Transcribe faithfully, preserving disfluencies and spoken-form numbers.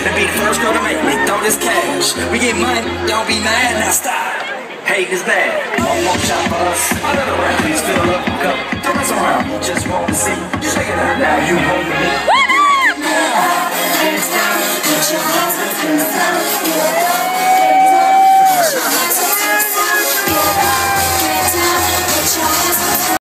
To be the first girl to make me throw this cash. We get money, don't be mad, now stop. Hate is bad. One more chopper,